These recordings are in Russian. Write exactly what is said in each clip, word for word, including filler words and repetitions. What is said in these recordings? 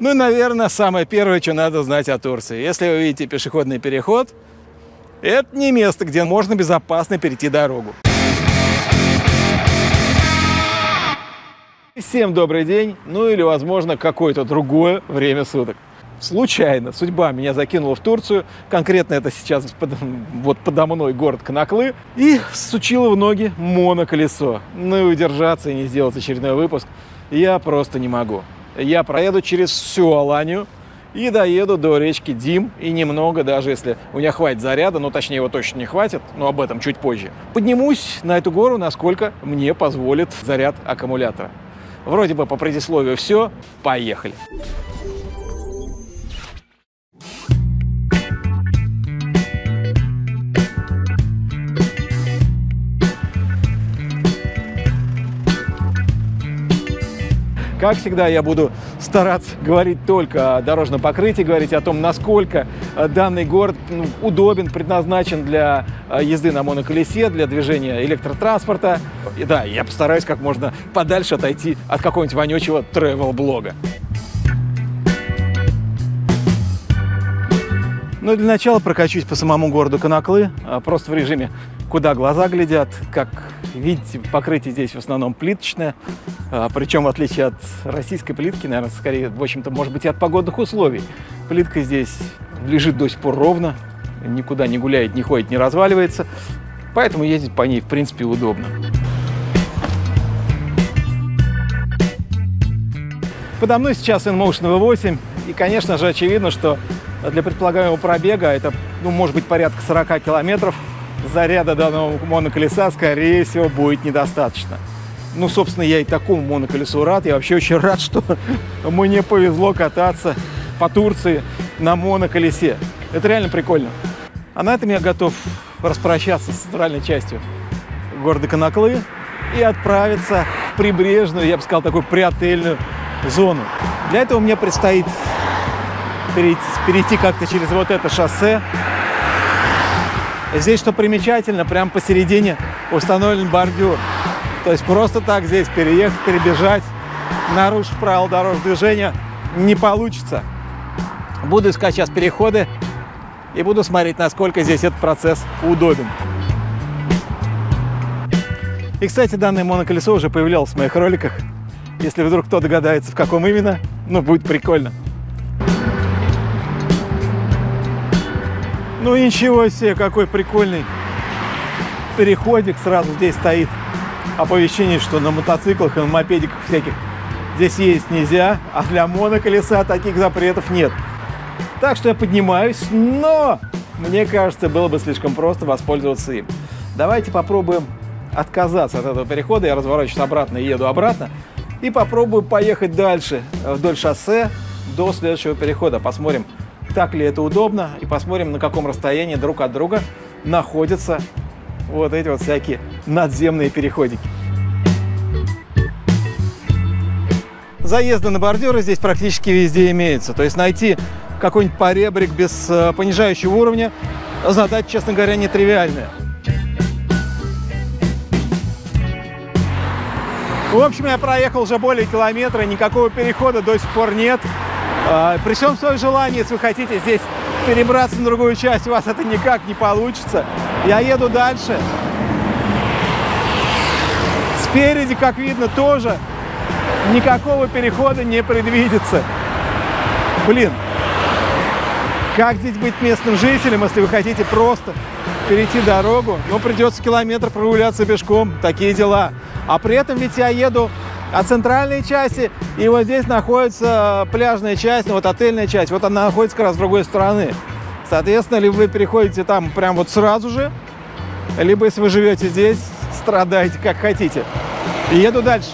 Ну и, наверное, самое первое, что надо знать о Турции. Если вы видите пешеходный переход, это не место, где можно безопасно перейти дорогу. Всем добрый день, ну или, возможно, какое-то другое время суток. Случайно судьба меня закинула в Турцию, конкретно это сейчас под, вот подо мной город Конаклы, и всучила в ноги моноколесо. Ну и удержаться и не сделать очередной выпуск я просто не могу. Я проеду через всю Аланию и доеду до речки Дим, и немного, даже если у меня хватит заряда, ну точнее его точно не хватит, но об этом чуть позже, поднимусь на эту гору, насколько мне позволит заряд аккумулятора. Вроде бы по предисловию все, поехали. Как всегда, я буду стараться говорить только о дорожном покрытии, говорить о том, насколько данный город ну, удобен, предназначен для езды на моноколесе, для движения электротранспорта. И да, я постараюсь как можно подальше отойти от какого-нибудь вонючего тревел-блога. Ну, для начала прокачусь по самому городу Конаклы, просто в режиме «куда глаза глядят». Как видите, покрытие здесь в основном плиточное, причем в отличие от российской плитки, наверное, скорее, в общем-то, может быть, и от погодных условий. Плитка здесь лежит до сих пор ровно, никуда не гуляет, не ходит, не разваливается, поэтому ездить по ней, в принципе, удобно. Подо мной сейчас InMotion ви восемь, и, конечно же, очевидно, что для предполагаемого пробега, это, ну, может быть, порядка сорока километров, заряда данного моноколеса, скорее всего, будет недостаточно. Ну, собственно, я и такому моноколесу рад. Я вообще очень рад, что мне повезло кататься по Турции на моноколесе. Это реально прикольно. А на этом я готов распрощаться с центральной частью города Конаклы и отправиться в прибрежную, я бы сказал, такую приотельную зону. Для этого мне предстоит перейти, перейти как-то через вот это шоссе. Здесь, что примечательно, прямо посередине установлен бордюр. То есть просто так здесь переехать, перебежать, нарушив правила дорожного движения, не получится. Буду искать сейчас переходы и буду смотреть, насколько здесь этот процесс удобен. И, кстати, данное моноколесо уже появлялось в моих роликах. Если вдруг кто догадается, в каком именно, ну, будет прикольно. Ну ничего себе, какой прикольный переходик. Сразу здесь стоит оповещение, что на мотоциклах и на мопедиках всяких здесь ездить нельзя, а для моноколеса таких запретов нет. Так что я поднимаюсь, но мне кажется, было бы слишком просто воспользоваться им. Давайте попробуем отказаться от этого перехода. Я разворачиваюсь обратно и еду обратно. И попробую поехать дальше вдоль шоссе до следующего перехода. Посмотрим, так ли это удобно, и посмотрим, на каком расстоянии друг от друга находятся вот эти вот всякие надземные переходики. Заезды на бордюры здесь практически везде имеются. То есть найти какой-нибудь поребрик без понижающего уровня задача, честно говоря, нетривиальная. В общем, я проехал уже более километра, никакого перехода до сих пор нет. При всем своем желании, если вы хотите здесь перебраться на другую часть, у вас это никак не получится. Я еду дальше. Спереди, как видно, тоже никакого перехода не предвидится. Блин, как здесь быть местным жителем, если вы хотите просто перейти дорогу? Ну, придется километр прогуляться пешком, такие дела. А при этом ведь я еду от центральной части, и вот здесь находится пляжная часть, ну, вот отельная часть, вот она находится как раз с другой стороны. Соответственно, либо вы переходите там прям вот сразу же, либо, если вы живете здесь, страдаете как хотите. И еду дальше.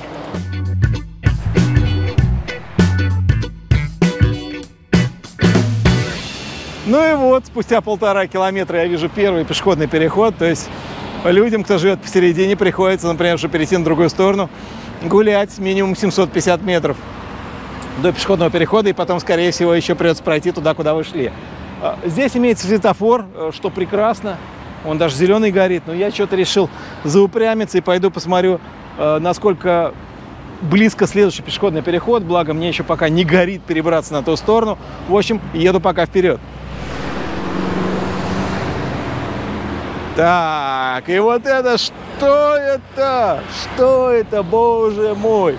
Ну и вот, спустя полтора километра я вижу первый пешеходный переход, то есть людям, кто живет посередине, приходится, например, чтобы перейти на другую сторону, гулять минимум семьсот пятьдесят метров до пешеходного перехода, и потом, скорее всего, еще придется пройти туда, куда вы шли. Здесь имеется светофор, что прекрасно, он даже зеленый горит, но я что-то решил заупрямиться и пойду посмотрю, насколько близко следующий пешеходный переход, благо мне еще пока не горит перебраться на ту сторону. В общем, еду пока вперед. Так, и вот это, что это? Что это, боже мой?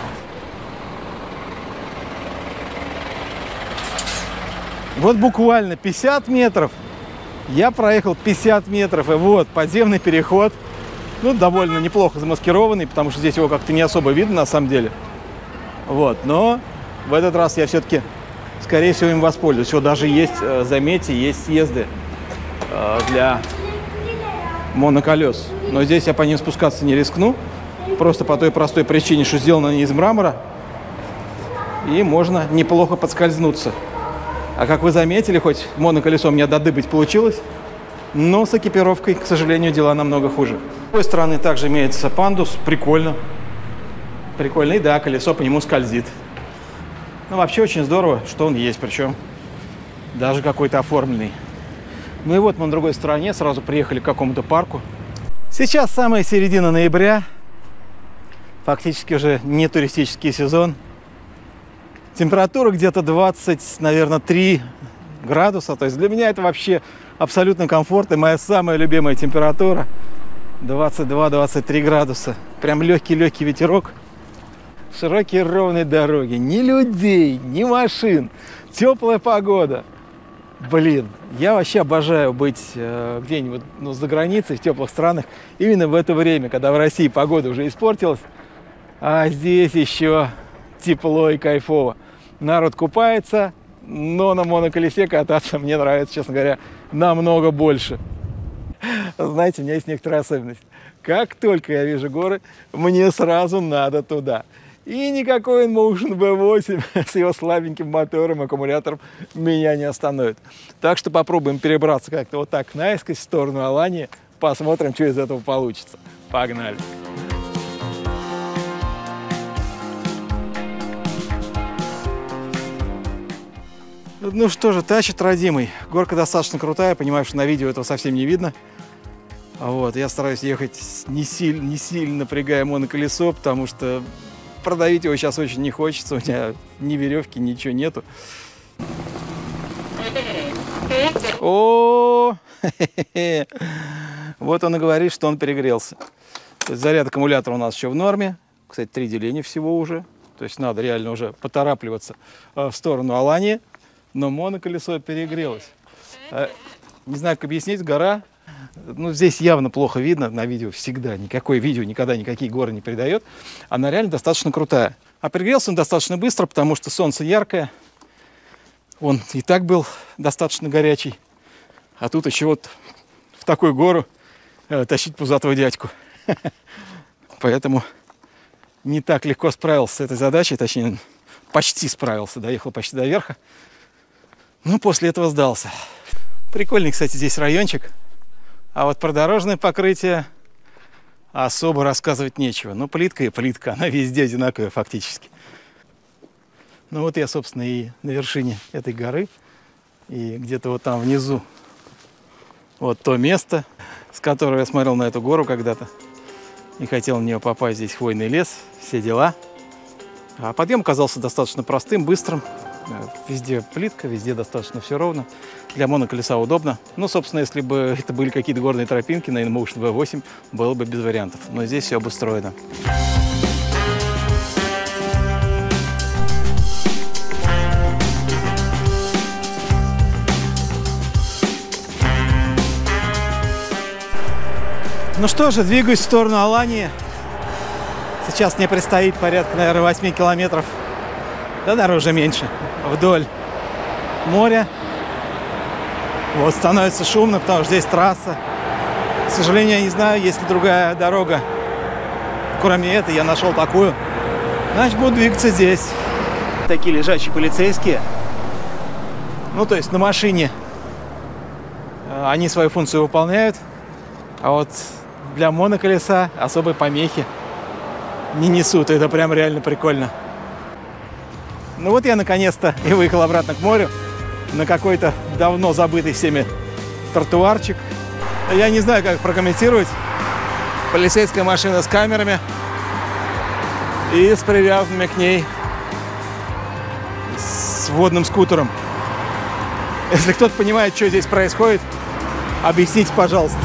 Вот буквально пятьдесят метров. Я проехал пятьдесят метров, и вот подземный переход. Ну, довольно неплохо замаскированный, потому что здесь его как-то не особо видно на самом деле. Вот, но в этот раз я все-таки, скорее всего, им воспользуюсь. Все, даже есть, заметьте, есть съезды для моноколес. Но здесь я по ним спускаться не рискну. Просто по той простой причине, что сделано они из мрамора. И можно неплохо подскользнуться. А как вы заметили, хоть моноколесо у меня додыбать получилось, но с экипировкой, к сожалению, дела намного хуже. С другой стороны также имеется пандус. Прикольно. Прикольно. И да, колесо по нему скользит. Ну, вообще очень здорово, что он есть. Причем даже какой-то оформленный. Ну и вот мы на другой стороне сразу приехали к какому-то парку. Сейчас самая середина ноября. Фактически уже не туристический сезон. Температура где-то двадцать, наверное, три градуса. То есть для меня это вообще абсолютно комфортно. Моя самая любимая температура двадцать два — двадцать три градуса. Прям легкий-легкий ветерок. Широкие ровные дороги. Ни людей, ни машин. Теплая погода. Блин, я вообще обожаю быть э, где-нибудь, ну, за границей, в теплых странах. Именно в это время, когда в России погода уже испортилась. А здесь еще тепло и кайфово. Народ купается, но на моноколесе кататься мне нравится, честно говоря, намного больше. Знаете, у меня есть некоторая особенность. Как только я вижу горы, мне сразу надо туда. И никакой Inmotion ви восемь с его слабеньким мотором, аккумулятором меня не остановит. Так что попробуем перебраться как-то вот так наискось в сторону Алании. Посмотрим, что из этого получится. Погнали! Ну что же, тащит родимый. Горка достаточно крутая, понимаю, что на видео этого совсем не видно. Вот, я стараюсь ехать не сильно, не сильно напрягая моноколесо, потому что продавить его сейчас очень не хочется. У меня ни веревки, ничего нету. О, вот он и говорит, что он перегрелся. То есть заряд аккумулятора у нас еще в норме. Кстати, три деления всего уже. То есть надо реально уже поторапливаться в сторону Алании. Но моноколесо перегрелось. Не знаю, как объяснить, гора. Ну, здесь явно плохо видно на видео всегда. Никакое видео никогда никакие горы не передает. Она реально достаточно крутая. А перегрелся он достаточно быстро, потому что солнце яркое. Он и так был достаточно горячий. А тут еще вот в такую гору э, тащить пузатого дядьку. Поэтому не так легко справился с этой задачей. Точнее, почти справился. Доехал почти до верха. Ну, после этого сдался. Прикольный, кстати, здесь райончик. А вот про дорожное покрытие особо рассказывать нечего. Ну, плитка и плитка, она везде одинаковая фактически. Ну, вот я, собственно, и на вершине этой горы. И где-то вот там внизу вот то место, с которого я смотрел на эту гору когда-то. И хотел в нее попасть. Здесь хвойный лес, все дела. А подъем оказался достаточно простым, быстрым. Везде плитка, везде достаточно все ровно. Для моноколеса удобно. Ну, собственно, если бы это были какие-то горные тропинки на Inmotion ви восемь, было бы без вариантов. Но здесь все обустроено. Ну что же, двигаюсь в сторону Алании. Сейчас мне предстоит порядка, наверное, восемь километров. Да, наверное, уже меньше. Вдоль моря. Вот, становится шумно, потому что здесь трасса. К сожалению, я не знаю, есть ли другая дорога. Кроме этой, я нашел такую. Значит, буду двигаться здесь. Такие лежачие полицейские. Ну, то есть на машине они свою функцию выполняют. А вот для моноколеса особой помехи не несут. Это прям реально прикольно. Ну вот я наконец-то и выехал обратно к морю. На какой-то давно забытый всеми тротуарчик. Я не знаю, как прокомментировать. Полицейская машина с камерами. и с привязанными к ней с водным скутером. Если кто-то понимает, что здесь происходит, объясните, пожалуйста.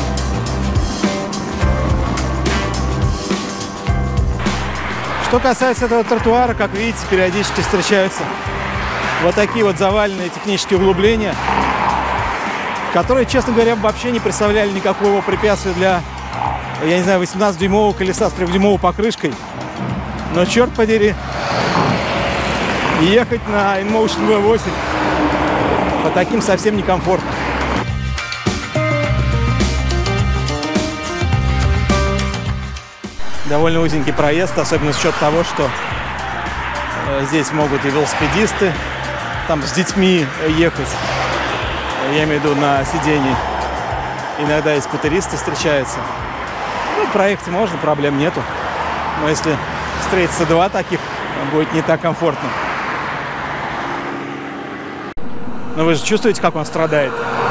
Что касается этого тротуара, как видите, периодически встречаются вот такие вот заваленные технические углубления, которые, честно говоря, вообще не представляли никакого препятствия для, я не знаю, восемнадцатидюймового колеса с трехдюймовой покрышкой. Но, черт подери, ехать на InMotion ви восемь по таким совсем некомфортно. Довольно узенький проезд, особенно с учетом того, что здесь могут и велосипедисты там с детьми ехать, я имею в виду на сидении. Иногда и скутеристы встречаются. Ну, проехать можно, проблем нету. Но если встретится два таких, будет не так комфортно. Но вы же чувствуете, как он страдает?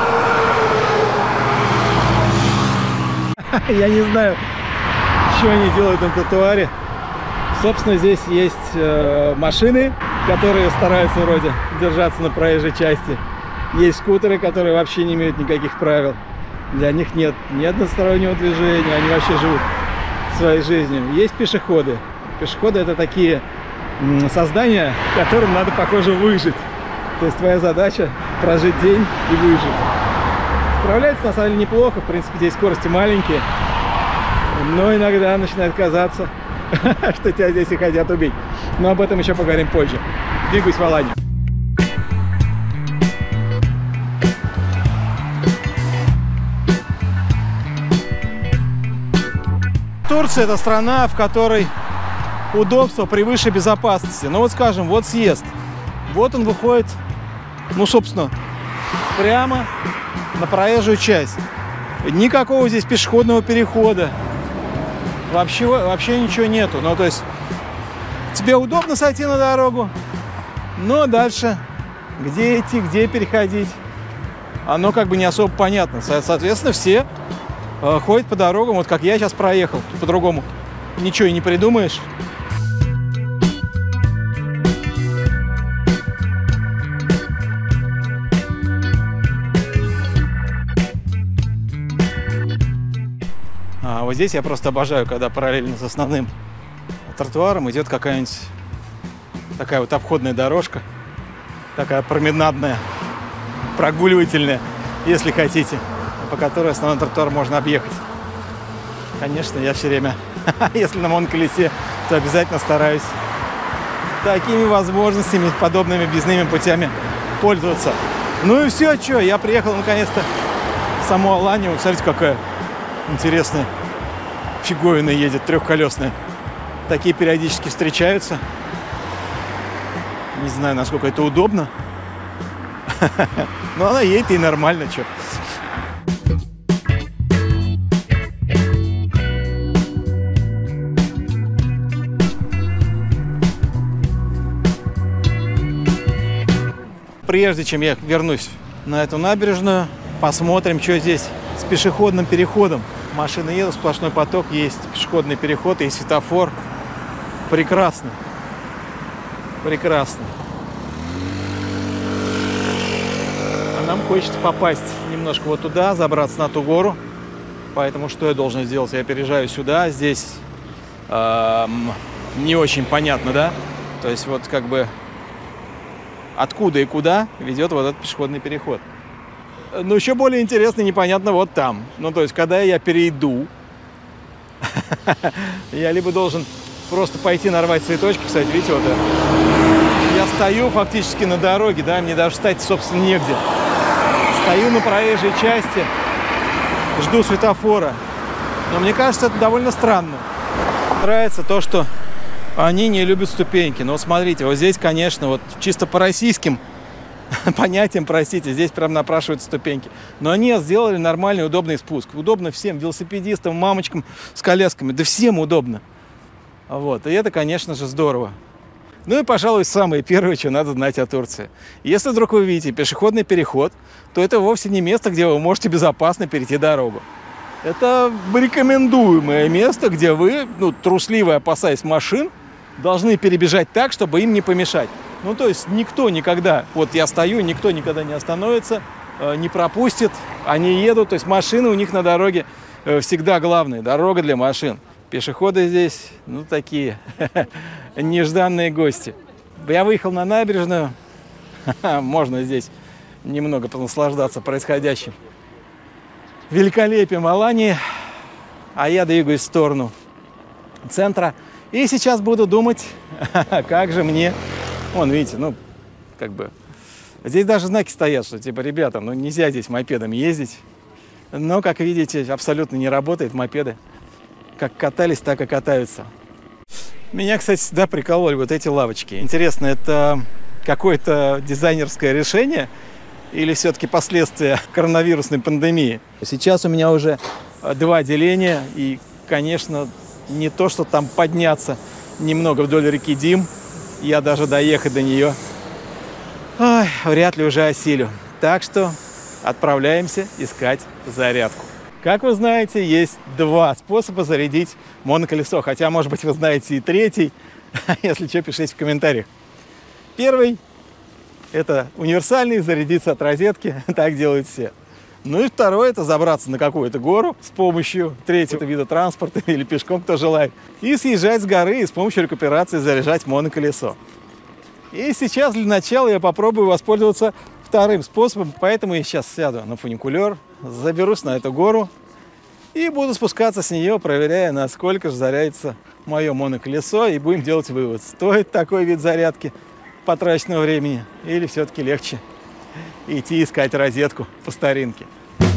Я не знаю, что они делают на тротуаре. Собственно, здесь есть э, машины, которые стараются вроде держаться на проезжей части. Есть скутеры, которые вообще не имеют никаких правил. Для них нет ни одностороннего движения, они вообще живут своей жизнью. Есть пешеходы. Пешеходы — это такие создания, которым надо, похоже, выжить. То есть твоя задача — прожить день и выжить. Справляется, на самом деле, неплохо. В принципе, здесь скорости маленькие. Но иногда начинает казаться, что тебя здесь и хотят убить. Но об этом еще поговорим позже. Двигаюсь в Аланию. Турция — это страна, в которой удобство превыше безопасности. Ну вот скажем, вот съезд. Вот он выходит, ну собственно, прямо на проезжую часть. Никакого здесь пешеходного перехода. Вообще, вообще ничего нету. Ну то есть тебе удобно сойти на дорогу, но дальше где идти, где переходить, оно как бы не особо понятно. Соответственно, все ходят по дорогам, вот как я сейчас проехал. По-другому ничего и не придумаешь. А вот здесь я просто обожаю, когда параллельно с основным тротуаром идет какая-нибудь такая вот обходная дорожка, такая променадная, прогуливательная, если хотите, по которой основной тротуар можно объехать. Конечно, я все время, если на моноколесе, то обязательно стараюсь такими возможностями, подобными объездными путями пользоваться. Ну и все, что, я приехал наконец-то в саму Аланию. Смотрите, какая интересная фиговина едет, трехколесная. Такие периодически встречаются. Не знаю, насколько это удобно. Но она едет и нормально, что. Прежде чем я вернусь на эту набережную, посмотрим, что здесь с пешеходным переходом. Машины едут, сплошной поток, есть пешеходный переход и светофор. Прекрасно. Прекрасно. А нам хочется попасть немножко вот туда, забраться на ту гору. Поэтому что я должен сделать? Я переезжаю сюда. Здесь эм, не очень понятно, да? То есть вот как бы откуда и куда ведет вот этот пешеходный переход. Но еще более интересно и непонятно вот там. Ну, то есть, когда я перейду, я либо должен просто пойти нарвать цветочки. Кстати, видите, вот я стою фактически на дороге, да, мне даже встать, собственно, негде. Стою на проезжей части, жду светофора. Но мне кажется, это довольно странно. Нравится то, что они не любят ступеньки. Но смотрите, вот здесь, конечно, вот чисто по российским понятиям, простите, здесь прям напрашиваются ступеньки. Но они сделали нормальный, удобный спуск. Удобно всем, велосипедистам, мамочкам с колясками. Да всем удобно. Вот. И это, конечно же, здорово. Ну и, пожалуй, самое первое, что надо знать о Турции. Если вдруг вы видите пешеходный переход, то это вовсе не место, где вы можете безопасно перейти дорогу. Это рекомендуемое место, где вы, ну, трусливо опасаясь машин, должны перебежать так, чтобы им не помешать. Ну, то есть никто никогда, вот я стою, никто никогда не остановится, не пропустит, они едут, то есть машины у них на дороге всегда главные, дорога для машин. Пешеходы здесь, ну, такие нежданные гости. Я выехал на набережную, можно здесь немного понаслаждаться происходящим великолепием Алании, а я двигаюсь в сторону центра. И сейчас буду думать, как же мне... Вон, видите, ну, как бы... Здесь даже знаки стоят, что, типа, ребята, ну, нельзя здесь мопедами ездить. Но, как видите, абсолютно не работает мопеды. Как катались, так и катаются. Меня, кстати, всегда прикололи вот эти лавочки. Интересно, это какое-то дизайнерское решение или все-таки последствия коронавирусной пандемии? Сейчас у меня уже два деления, и, конечно, не то, что там подняться немного вдоль реки Дим, я даже доехать до нее, ой, вряд ли уже осилю. Так что отправляемся искать зарядку. Как вы знаете, есть два способа зарядить моноколесо. Хотя, может быть, вы знаете и третий. Если что, пишите в комментариях. Первый – это универсальный, зарядиться от розетки. Так делают все. Ну и второй – это забраться на какую-то гору с помощью третьего вида транспорта или пешком, кто желает, и съезжать с горы и с помощью рекуперации заряжать моноколесо. И сейчас для начала я попробую воспользоваться вторым способом, поэтому я сейчас сяду на фуникулер, заберусь на эту гору и буду спускаться с нее, проверяя, насколько же зарядится мое моноколесо, и будем делать вывод, стоит такой вид зарядки потраченного времени или все-таки легче идти искать розетку по старинке.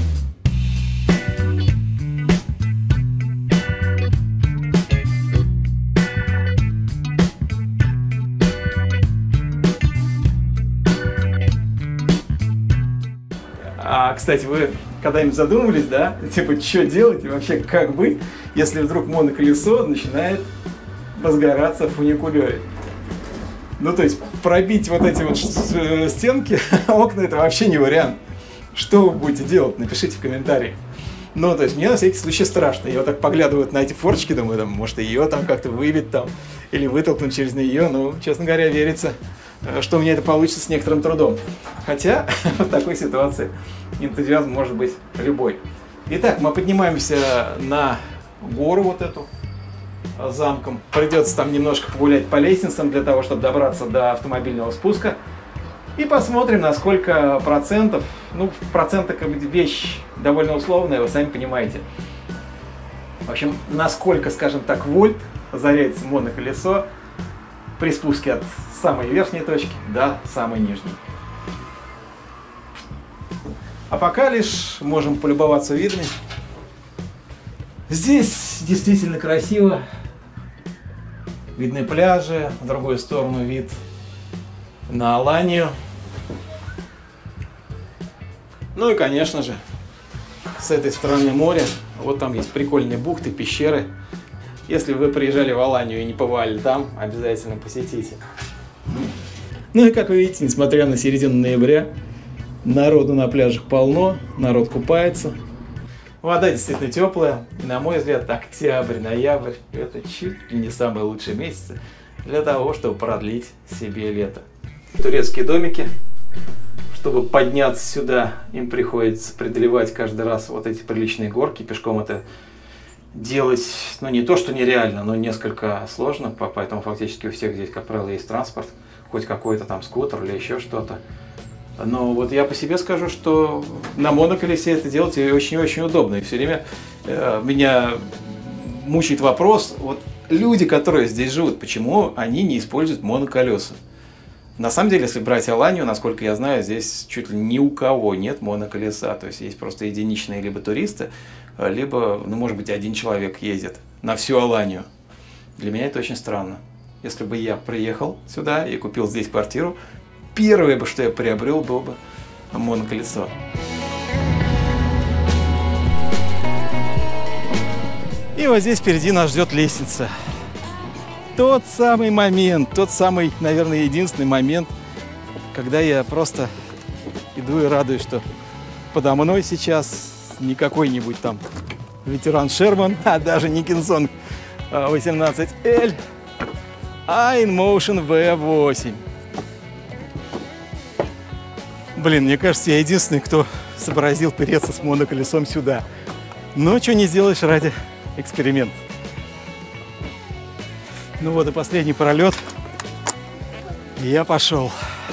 А, кстати, вы когда-нибудь задумывались, да, типа, что делать и вообще как быть, если вдруг моноколесо начинает разгораться в фуникулере? Ну, то есть пробить вот эти вот стенки, окна, это вообще не вариант. Что вы будете делать? Напишите в комментариях. Ну, то есть мне на всякий случай страшно. Я вот так поглядываю на эти форточки, думаю, там, может, ее там как-то выбить там, или вытолкнуть через нее. Ну, честно говоря, верится, что у меня это получится с некоторым трудом. Хотя в такой ситуации энтузиазм может быть любой. Итак, мы поднимаемся на гору вот эту замком. Придется там немножко погулять по лестницам для того, чтобы добраться до автомобильного спуска. И посмотрим, на сколько процентов. Ну, проценты, как бы, вещь довольно условная, вы сами понимаете. В общем, насколько, скажем так, вольт зарядится моноколесо при спуске от самой верхней точки до самой нижней. А пока лишь можем полюбоваться видами. Здесь действительно красиво. Видны пляжи, в другую сторону вид на Аланию. Ну и, конечно же, с этой стороны моря, вот там есть прикольные бухты, пещеры. Если вы приезжали в Аланию и не побывали там, обязательно посетите. Ну и, как вы видите, несмотря на середину ноября, народу на пляжах полно, народ купается. Вода действительно теплая, и, на мой взгляд, октябрь, ноябрь – это чуть ли не самые лучшие месяцы для того, чтобы продлить себе лето. Турецкие домики. Чтобы подняться сюда, им приходится преодолевать каждый раз вот эти приличные горки. Пешком это делать, ну, не то что нереально, но несколько сложно, поэтому фактически у всех здесь, как правило, есть транспорт, хоть какой-то там скутер или еще что-то. Но вот я по себе скажу, что на моноколесе это делать очень-очень удобно. И все время э, меня мучает вопрос, вот люди, которые здесь живут, почему они не используют моноколеса? На самом деле, если брать Аланию, насколько я знаю, здесь чуть ли ни у кого нет моноколеса. То есть есть просто единичные либо туристы, либо, ну, может быть, один человек ездит на всю Аланию. Для меня это очень странно. Если бы я приехал сюда и купил здесь квартиру, первое бы, что я приобрел, было бы моноколесо. И вот здесь впереди нас ждет лестница. Тот самый момент, тот самый, наверное, единственный момент, когда я просто иду и радуюсь, что подо мной сейчас не какой-нибудь там ветеран Шерман, а даже не Кинсон восемнадцать эль, InMotion ви восемь. Блин, мне кажется, я единственный, кто сообразил переться с моноколесом сюда. Но что не сделаешь ради эксперимента. Ну вот и последний пролет. Я пошел.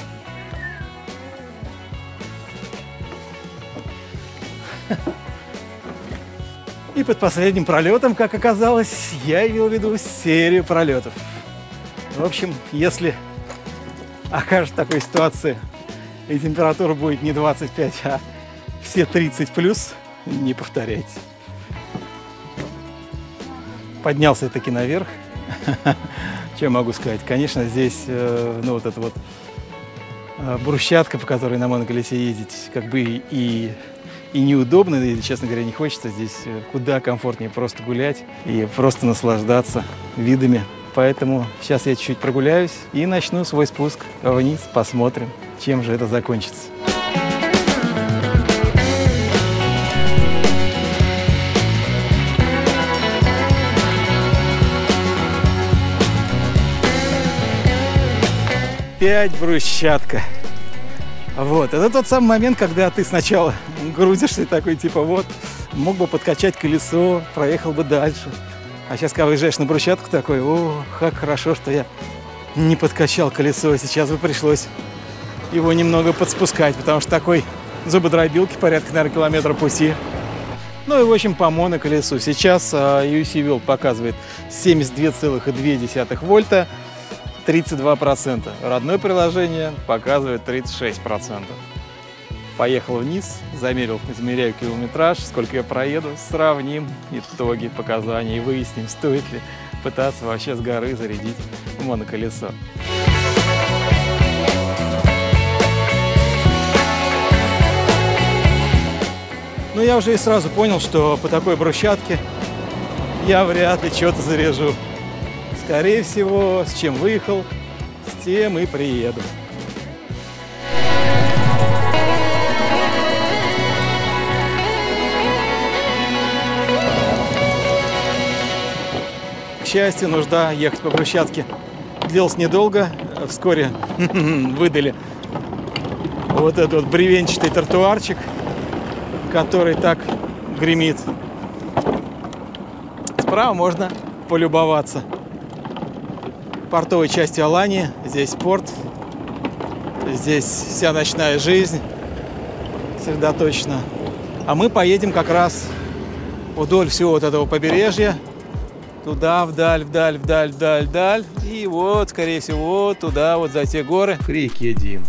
И под последним пролетом, как оказалось, я имел в виду серию пролетов. В общем, если окажется такой ситуации, и температура будет не двадцать пять, а все тридцать плюс, не повторяйте. Поднялся я таки наверх. Что я могу сказать? Конечно, здесь, ну, вот эта вот брусчатка, по которой на моноколесе ездить, как бы и, и неудобно, и, честно говоря, не хочется. Здесь куда комфортнее просто гулять и просто наслаждаться видами. Поэтому сейчас я чуть-чуть прогуляюсь и начну свой спуск вниз. Посмотрим, чем же это закончится. Опять брусчатка. Вот, это тот самый момент, когда ты сначала грузишься и такой, типа, вот, мог бы подкачать колесо, проехал бы дальше. А сейчас, когда выезжаешь на брусчатку, такой, о, как хорошо, что я не подкачал колесо. Сейчас бы пришлось его немного подспускать, потому что такой зубодробилки порядка, наверное, километра пути. Ну и, в общем, по моноколесу. Сейчас ю си World показывает семьдесят две целых две десятых вольта. тридцать два процента. Родное приложение показывает тридцать шесть процентов. Поехал вниз, замерил, измеряю километраж, сколько я проеду, сравним итоги, показания и выясним, стоит ли пытаться вообще с горы зарядить моноколесо. Но я уже и сразу понял, что по такой брусчатке я вряд ли что-то заряжу. Скорее всего, с чем выехал, с тем и приеду. К счастью, нужда ехать по брусчатке длилась недолго. Вскоре выдали вот этот вот бревенчатый тротуарчик, который так гремит. Справа можно полюбоваться портовой части Алании. Здесь порт, здесь вся ночная жизнь сосредоточена. А мы поедем как раз вдоль всего вот этого побережья, туда, вдаль, вдаль, вдаль, вдаль, вдаль. И вот, скорее всего, туда, вот за те горы, к реке Дим.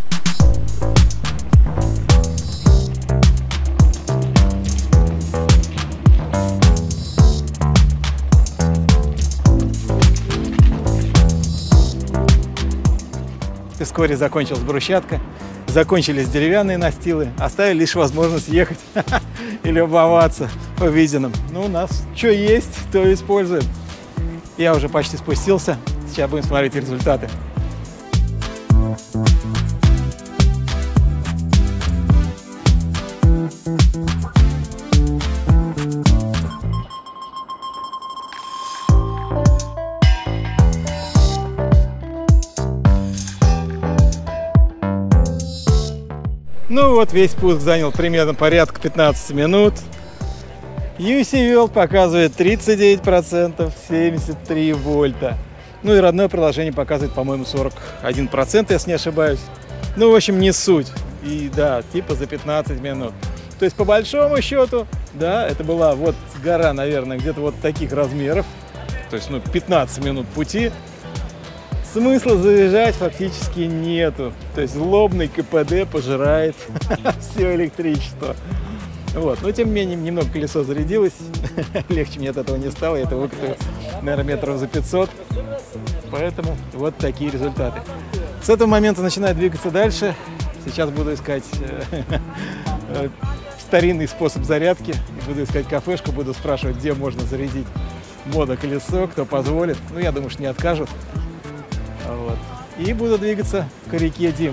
Вскоре закончилась брусчатка, закончились деревянные настилы, оставили лишь возможность ехать и любоваться увиденным. Ну, у нас что есть, то используем. Я уже почти спустился, сейчас будем смотреть результаты. Ну вот, весь спуск занял примерно порядка пятнадцати минут. ю си World показывает тридцать девять процентов, семьдесят три вольта. Ну и родное приложение показывает, по-моему, сорок один процент, если не ошибаюсь. Ну, в общем, не суть. И да, типа за пятнадцать минут. То есть, по большому счету, да, это была вот гора, наверное, где-то вот таких размеров. То есть, ну, пятнадцать минут пути. Смысла заезжать фактически нету. То есть лобный ка пэ дэ пожирает все электричество. Вот. Но тем не менее, немного колесо зарядилось. Легче мне от этого не стало. Я это выкатываю, наверное, метров за пятьсот. Поэтому вот такие результаты. С этого момента начинаю двигаться дальше. Сейчас буду искать старинный способ зарядки. Буду искать кафешку, буду спрашивать, где можно зарядить моноколесо, кто позволит. Ну, я думаю, что не откажут. Вот. И буду двигаться к реке Дим.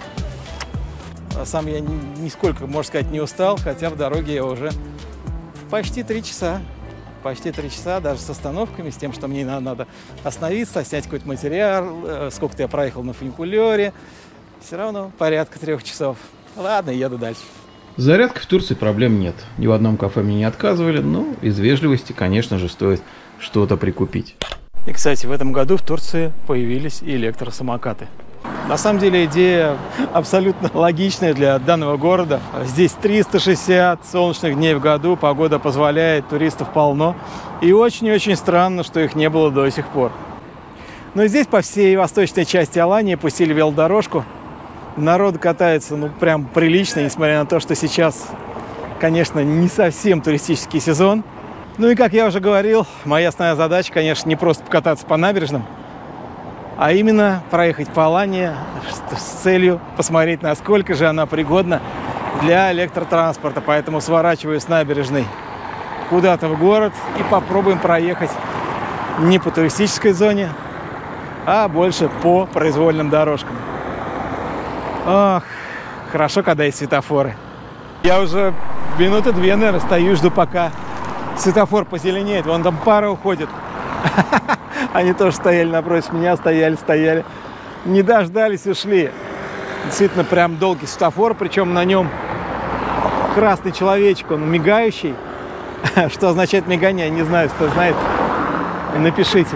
Сам я нисколько, можно сказать, не устал, хотя в дороге я уже почти три часа. Почти три часа, даже с остановками, с тем, что мне надо остановиться, снять какой-то материал, сколько-то я проехал на фуникулере. Все равно порядка трех часов. Ладно, еду дальше. С зарядкой в Турции проблем нет. Ни в одном кафе мне не отказывали, но из вежливости, конечно же, стоит что-то прикупить. И, кстати, в этом году в Турции появились и электросамокаты. На самом деле идея абсолютно логичная для данного города. Здесь триста шестьдесят солнечных дней в году, погода позволяет, туристов полно. И очень-очень странно, что их не было до сих пор. Но здесь по всей восточной части Алании пустили велодорожку. Народ катается, ну, прям прилично, несмотря на то, что сейчас, конечно, не совсем туристический сезон. Ну и, как я уже говорил, моя основная задача, конечно, не просто покататься по набережным, а именно проехать по Алании с целью посмотреть, насколько же она пригодна для электротранспорта. Поэтому сворачиваю с набережной куда-то в город и попробуем проехать не по туристической зоне, а больше по произвольным дорожкам. Ох, хорошо, когда есть светофоры. Я уже минуты две, наверное, стою, жду, пока светофор позеленеет. Вон там пара уходит. Они тоже стояли напротив меня, стояли, стояли. Не дождались, ушли. Действительно, прям долгий светофор, причем на нем красный человечек, он мигающий. Что означает мигание, я не знаю, кто знает, напишите.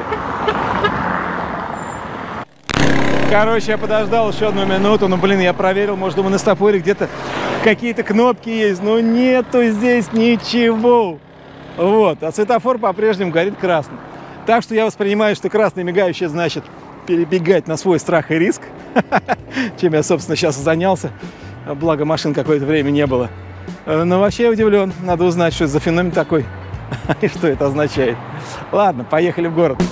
Короче, я подождал еще одну минуту, ну, блин, я проверил, может, думаю, на светофоре где-то какие-то кнопки есть, но нету здесь ничего. Вот, а светофор по-прежнему горит красным. Так что я воспринимаю, что красный мигающий значит перебегать на свой страх и риск, чем я, собственно, сейчас и занялся. Благо, машин какое-то время не было. Но вообще я удивлен, надо узнать, что это за феномен такой и что это означает. Ладно, поехали в город.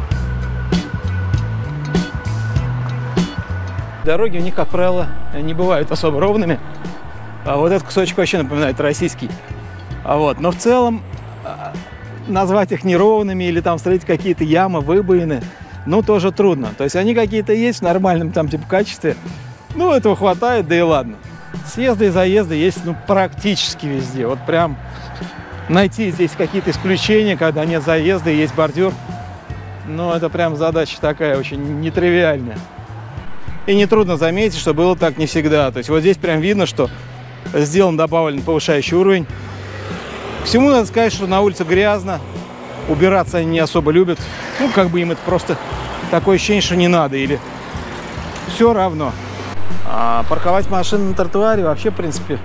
Дороги у них, как правило, не бывают особо ровными. А вот этот кусочек вообще напоминает российский. А вот, но в целом назвать их неровными или там встретить какие-то ямы, выбоины, ну, тоже трудно. То есть они какие-то есть в нормальном там типа качестве. Ну, этого хватает, да и ладно. Съезды и заезды есть, ну, практически везде. Вот прям найти здесь какие-то исключения, когда нет заезда и есть бордюр. Ну, это прям задача такая очень нетривиальная. И нетрудно заметить, что было так не всегда. То есть вот здесь прям видно, что сделан добавлен повышающий уровень. К всему надо сказать, что на улице грязно. Убираться они не особо любят. Ну, как бы им это просто такое ощущение, что не надо. Или все равно. А парковать машины на тротуаре вообще, в принципе,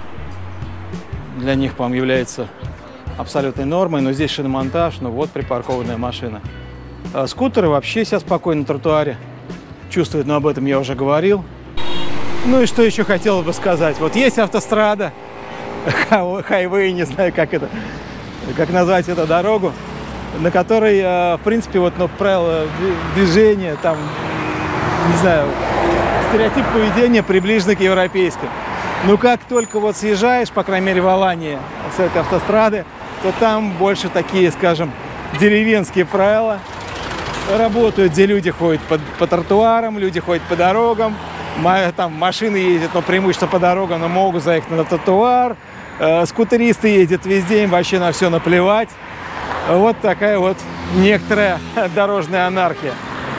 для них, по-моему, является абсолютной нормой. Но здесь шиномонтаж, ну вот припаркованная машина. А скутеры вообще сейчас спокойно на тротуаре чувствуют, но об этом я уже говорил. Ну и что еще хотелось бы сказать. Вот есть автострада, хайвей, не знаю, как это, как назвать эту дорогу, на которой, в принципе, вот, ну, правила движения, там, не знаю, стереотип поведения приближены к европейским. Ну, как только вот съезжаешь, по крайней мере, в Алании с этой автострады, то там больше такие, скажем, деревенские правила работают, где люди ходят по, по тротуарам, люди ходят по дорогам, там машины ездят, но преимущественно по дорогам, но могут заехать на тротуар, э, скутеристы ездят везде, им вообще на все наплевать. Вот такая вот некоторая дорожная анархия.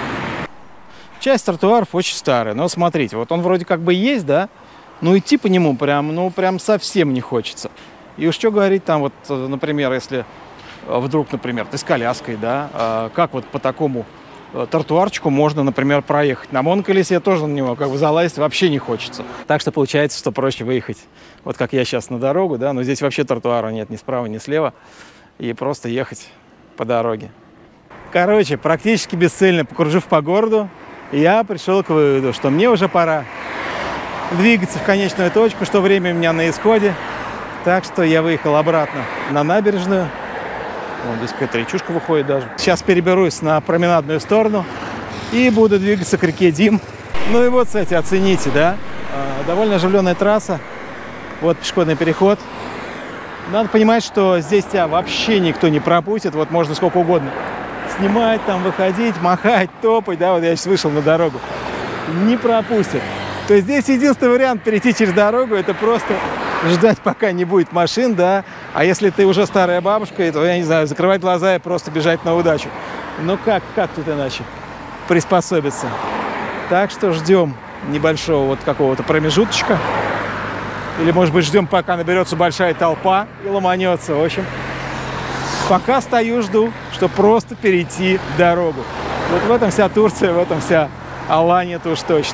Часть тротуаров очень старая, но смотрите, вот он вроде как бы есть, да, но идти по нему прям, ну, прям совсем не хочется. И уж что говорить там, вот, например, если вдруг, например, ты с коляской, да, как вот по такому тротуарчику можно, например, проехать. На моноколесе тоже на него как бы залазить вообще не хочется. Так что получается, что проще выехать, вот как я сейчас на дорогу, да, но здесь вообще тротуара нет ни справа, ни слева, и просто ехать по дороге. Короче, практически бесцельно покружив по городу, я пришел к выводу, что мне уже пора двигаться в конечную точку, что время у меня на исходе. Так что я выехал обратно на набережную. Вон здесь какая-то речушка выходит даже. Сейчас переберусь на променадную сторону и буду двигаться к реке Дим. Ну и вот, кстати, оцените, да, довольно оживленная трасса. Вот пешеходный переход. Надо понимать, что здесь тебя вообще никто не пропустит. Вот можно сколько угодно снимать, там выходить, махать, топать. Да, вот я сейчас вышел на дорогу. Не пропустят. То есть здесь единственный вариант перейти через дорогу — это просто ждать, пока не будет машин, да. А если ты уже старая бабушка, то, я не знаю, закрывать глаза и просто бежать на удачу. Ну как, как тут иначе приспособиться? Так что ждем небольшого вот какого-то промежуточка. Или, может быть, ждем, пока наберется большая толпа и ломанется. В общем, пока стою, жду, чтобы просто перейти дорогу. Вот в этом вся Турция, в этом вся Алания-то уж точно.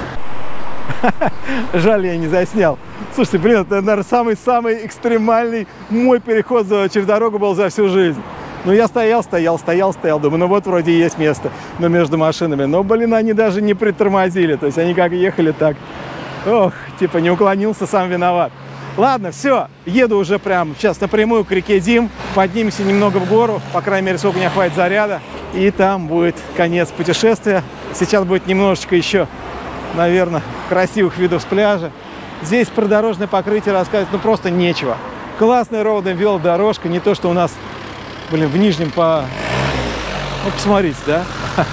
Жаль, я не заснял. Слушайте, блин, это, наверное, самый-самый экстремальный мой переход через дорогу был за всю жизнь. Ну, я стоял, стоял, стоял, стоял. Думаю, ну вот вроде есть место, но между машинами. Но, блин, они даже не притормозили. То есть они как ехали, так. Ох, типа не уклонился, сам виноват. Ладно, все, еду уже прям сейчас напрямую к реке Дим. Поднимемся немного в гору, по крайней мере, сколько у меня хватит заряда. И там будет конец путешествия. Сейчас будет немножечко еще, наверное, красивых видов с пляжа. Здесь про дорожное покрытие рассказывать ну просто нечего. Классная ровная велодорожка, не то, что у нас, блин, в Нижнем по... Ну, посмотрите, да?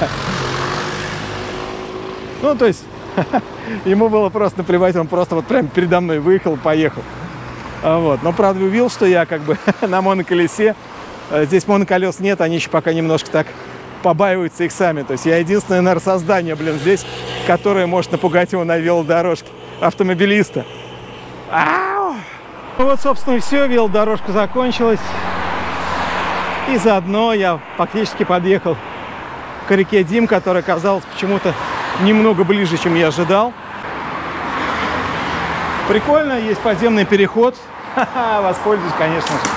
Ну, то есть, ему было просто наплевать, он просто вот прям передо мной выехал, поехал. Вот. Но, правда, увидел, что я как бы на моноколесе. Здесь моноколес нет, они еще пока немножко так побаиваются их сами. То есть я единственное, наверное, создание, блин, здесь, которое может напугать его на велодорожке. Автомобилиста. Ау! Ну вот, собственно, и все, велодорожка закончилась. И заодно я фактически подъехал к реке Дим, которая оказалась почему-то немного ближе, чем я ожидал. Прикольно, есть подземный переход. Ха-ха, воспользуюсь, конечно же.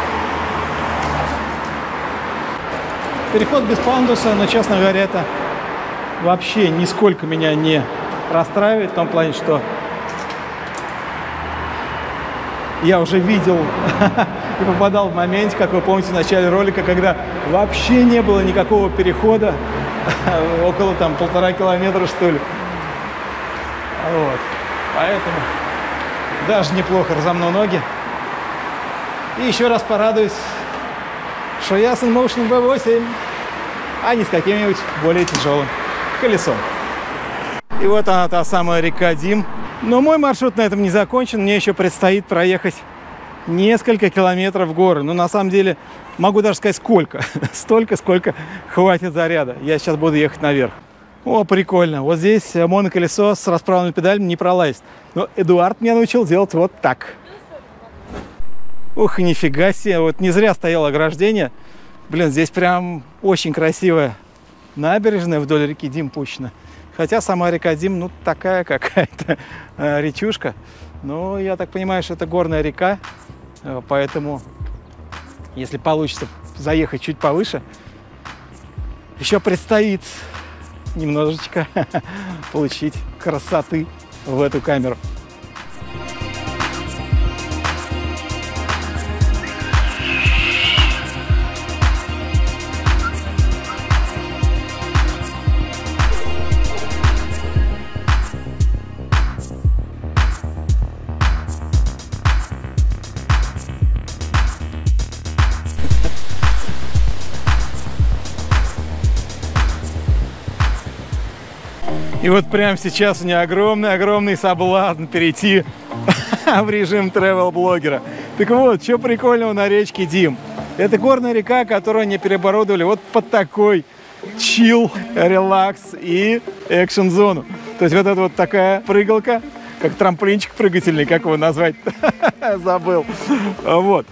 Переход без пандуса, но, честно говоря, это вообще нисколько меня не расстраивает, в том плане, что я уже видел и попадал в моменте, как вы помните, в начале ролика, когда вообще не было никакого перехода, около там полтора километра, что ли. Вот. Поэтому даже неплохо разомну ноги. И еще раз порадуюсь, что я с InMotion би восемь, а не с каким-нибудь более тяжелым колесом. И вот она, та самая река Дим. Но мой маршрут на этом не закончен. Мне еще предстоит проехать несколько километров в горы. Ну, на самом деле, могу даже сказать, сколько. Столько, сколько хватит заряда. Я сейчас буду ехать наверх. О, прикольно. Вот здесь моноколесо с расправленными педалями не пролазит. Но Эдуард меня научил делать вот так. Ух, нифига себе. Вот не зря стояло ограждение. Блин, здесь прям очень красивая набережная вдоль реки Дим пущена. Хотя сама река Дим, ну, такая какая-то э, речушка. Но я так понимаю, что это горная река. Э, поэтому, если получится заехать чуть повыше, еще предстоит немножечко получить красоты в эту камеру. И вот прямо сейчас у меня огромный-огромный соблазн перейти в режим travel-блогера. Так вот, что прикольного на речке Дим? Это горная река, которую они переоборудовали вот под такой чил, релакс и экшн-зону. То есть вот это вот такая прыгалка, как трамплинчик прыгательный, как его назвать, забыл. Вот.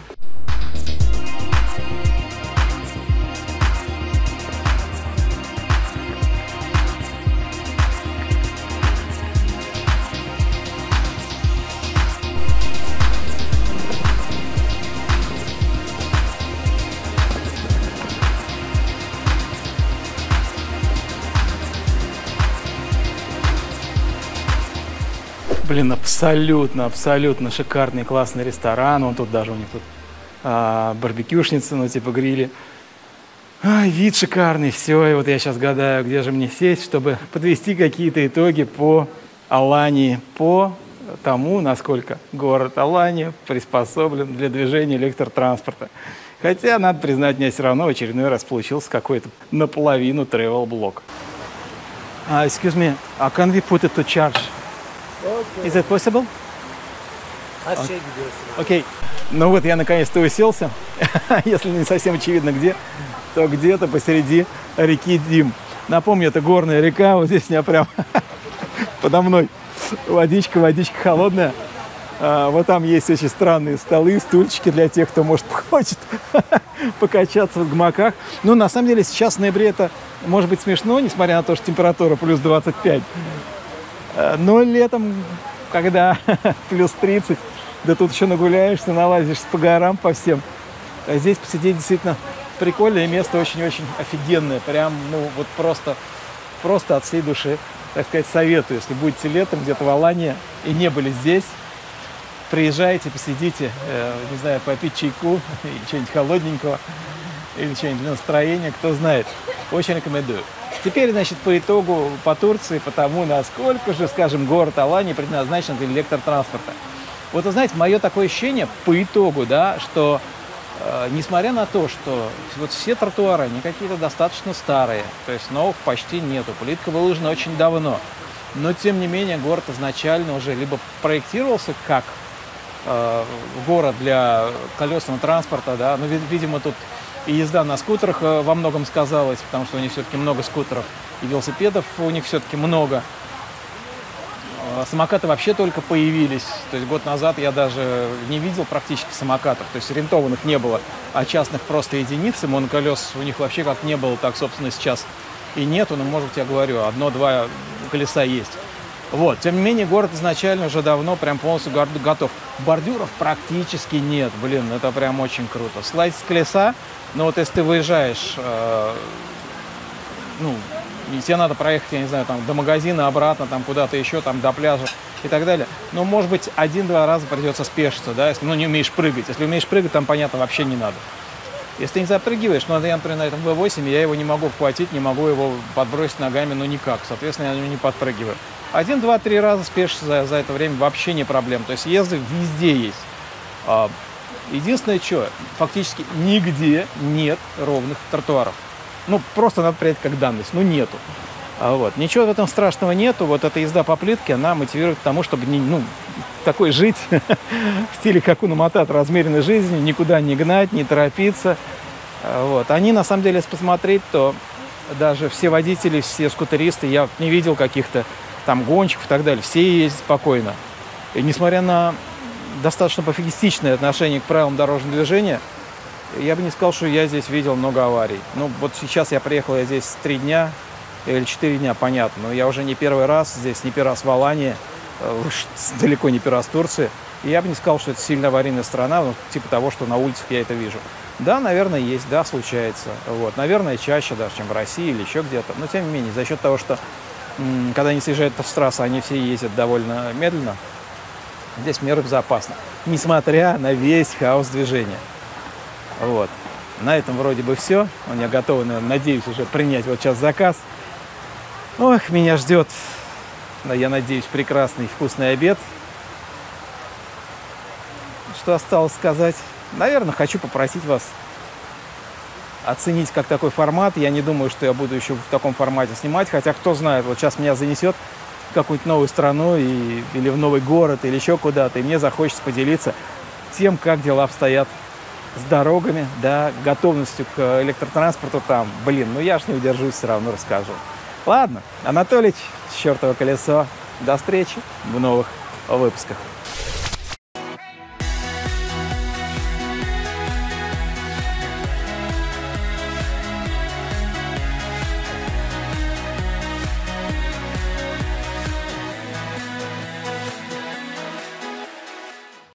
Блин, абсолютно, абсолютно шикарный, классный ресторан. Вон тут даже у них тут а, барбекюшница, ну типа грили. А, вид шикарный, все. И вот я сейчас гадаю, где же мне сесть, чтобы подвести какие-то итоги по Алании, по тому, насколько город Алания приспособлен для движения электротранспорта. Хотя, надо признать, у меня все равно в очередной раз получился какой-то наполовину travel-блог. Uh, excuse me, uh, can we put it to charge? Okay. Is that possible? Окей. Ну вот я наконец-то уселся. Если не совсем очевидно где, то где-то посреди реки Дим. Напомню, это горная река. Вот здесь у меня прям подо мной водичка, водичка холодная. А, вот там есть очень странные столы, стульчики для тех, кто, может, хочет покачаться в гамаках. Ну, на самом деле, сейчас в ноябре это может быть смешно, несмотря на то, что температура плюс двадцать пять. Но летом, когда плюс тридцать, да тут еще нагуляешься, налазишься по горам, по всем. А здесь посидеть действительно прикольное место, очень-очень офигенное. Прям, ну, вот просто, просто от всей души, так сказать, советую. Если будете летом где-то в Алании и не были здесь, приезжайте, посидите, э, не знаю, попить чайку, или что-нибудь холодненького, или что-нибудь для настроения, кто знает. Очень рекомендую. Теперь, значит, по итогу по Турции, по тому, насколько же, скажем, город Алания предназначен для электротранспорта. Вот, вы знаете, мое такое ощущение по итогу, да, что э, несмотря на то, что вот все тротуары, они какие-то достаточно старые, то есть новых почти нету, плитка выложена очень давно, но, тем не менее, город изначально уже либо проектировался как э, город для колесного транспорта, да, ну, видимо, тут и езда на скутерах во многом сказалась, потому что у них все-таки много скутеров, и велосипедов у них все-таки много. Самокаты вообще только появились, то есть год назад я даже не видел практически самокатов, то есть арендованных не было, а частных просто единицы, моноколес у них вообще как не было, так, собственно, сейчас и нету, но, может, я говорю, одно-два колеса есть. Вот, тем не менее, город изначально уже давно прям полностью готов. Бордюров практически нет, блин, это прям очень круто. Слазить с колеса, но вот если ты выезжаешь, э, ну, и тебе надо проехать, я не знаю, там, до магазина, обратно, там, куда-то еще, там, до пляжа и так далее. Но, может быть, один-два раза придется спешиться, да, если, ну, не умеешь прыгать. Если умеешь прыгать, там, понятно, вообще не надо. Если ты не запрыгиваешь, ну, я, например, на этом вэ восемь, я его не могу вхватить, не могу его подбросить ногами, ну, никак. Соответственно, я на него не подпрыгиваю. Один, два, три раза спешишься за, за это время вообще не проблем. То есть езды везде есть. А, единственное, что, фактически нигде нет ровных тротуаров. Ну, просто надо принять как данность. Ну, нету. А вот. Ничего в этом страшного нету. Вот эта езда по плитке, она мотивирует к тому, чтобы не, ну, такой жить в стиле Хакуна Матата, размеренной жизни, никуда не гнать, не торопиться. Вот. Они, на самом деле, если посмотреть, то даже все водители, все скутеристы, я не видел каких-то там гонщиков и так далее, все ездят спокойно. И несмотря на достаточно пофигистичное отношение к правилам дорожного движения, я бы не сказал, что я здесь видел много аварий. Ну, вот сейчас я приехал, я здесь три дня или четыре дня, понятно. Но я уже не первый раз здесь, не первый раз в Алании, далеко не первый раз в Турции. И я бы не сказал, что это сильно аварийная страна, ну, типа того, что на улицах я это вижу. Да, наверное, есть, да, случается. Вот. Наверное, чаще даже, чем в России или еще где-то. Но, тем не менее, за счет того, что м- когда они съезжают с трассы, они все ездят довольно медленно, здесь в меру безопасно. Несмотря на весь хаос движения. Вот. На этом вроде бы все. Я готов, надеюсь, уже принять вот сейчас заказ. Ох, меня ждет, я надеюсь, прекрасный вкусный обед. Что осталось сказать? Наверное, хочу попросить вас оценить как такой формат. Я не думаю, что я буду еще в таком формате снимать. Хотя, кто знает, вот сейчас меня занесет в какую-нибудь новую страну и, или в новый город, или еще куда-то. И мне захочется поделиться тем, как дела обстоят с дорогами, да, готовностью к электротранспорту там. Блин, ну я ж не удержусь, все равно расскажу. Ладно, Анатолич, чертово колесо. До встречи в новых выпусках.